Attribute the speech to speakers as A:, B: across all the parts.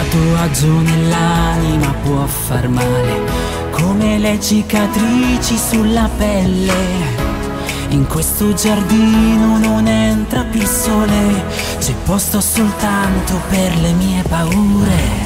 A: tatuaggio nell'anima può far male, come le cicatrici sulla pelle. In questo giardino non entra più il sole, c'è posto soltanto per le mie paure.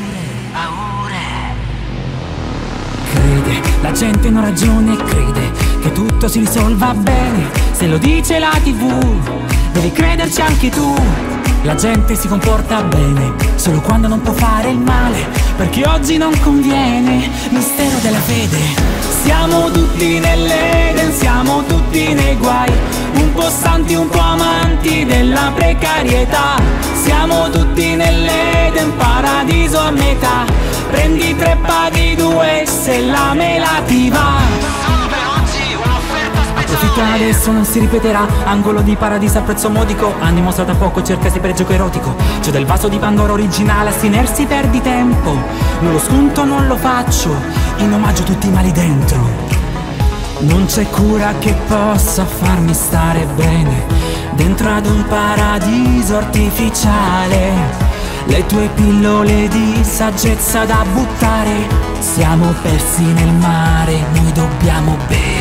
A: Crede, la gente non ragiona e crede che tutto si risolva bene. Se lo dice la TV, devi crederci anche tu. La gente si comporta bene solo quando non può fare il male, perché oggi non conviene. Mistero della fede. Siamo tutti nell'Eden, siamo tutti nei guai, un po' santi, un po' amanti della precarietà. Siamo tutti nell'Eden, paradiso a metà. Prendi 3, paghi 2 se la mela ti va. Approfitto adesso, non si ripeterà. Angolo di paradiso a prezzo modico, hanno dimostrato poco, cercasi per gioco erotico. C'è del vaso di Pandora originale, astenersi perdi tempo. Non lo sconto, non lo faccio, in omaggio tutti i mali dentro. Non c'è cura che possa farmi stare bene dentro ad un paradiso artificiale. Le tue pillole di saggezza da buttare, siamo persi nel mare, noi dobbiamo bere.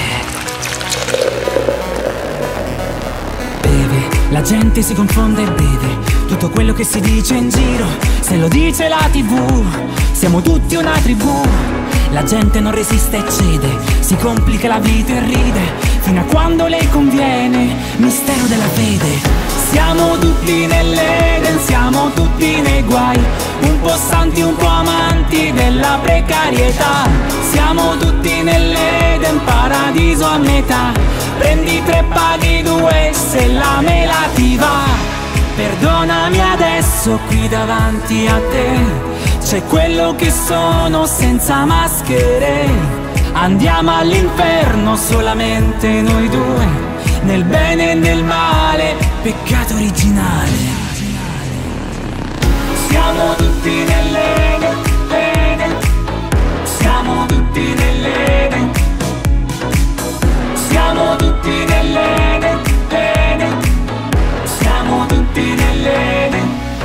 A: La gente si confonde e beve tutto quello che si dice in giro. Se lo dice la TV, siamo tutti una tribù. La gente non resiste e cede, si complica la vita e ride fino a quando le conviene. Mistero della fede. Siamo tutti nell'Eden, siamo tutti nei guai, un po' santi, un po' amanti della precarietà. Siamo tutti nell'Eden, paradiso a metà. Prendi 3, paghi 2 se la mela ti va. Perdonami adesso qui davanti a te, c'è quello che sono senza maschere. Andiamo all'inferno solamente noi due, nel bene e nel male, peccato originale. Siamo tutti nell'Eden, Eden. Siamo tutti nell'Eden. Siamo tutti nell'Eden, Eden. Siamo tutti nell'Eden.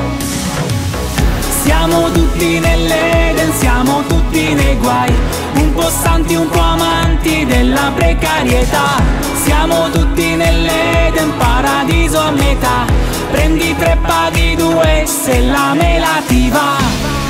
A: Siamo tutti nell'Eden, siamo tutti nei guai, un po' santi, un po' amanti della precarietà. Siamo tutti nell'Eden, paradiso a metà. Prendi 3, paghi 2 se la mela ti va.